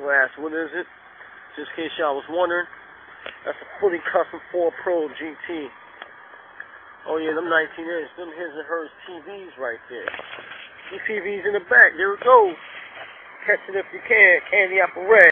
glass. What is it? Just in case y'all was wondering. That's a fully custom 4 Pro GT. Oh yeah, them 19-inch, them his and hers TVs right there. These TVs in the back, there it goes. Catch it if you can, candy apple red.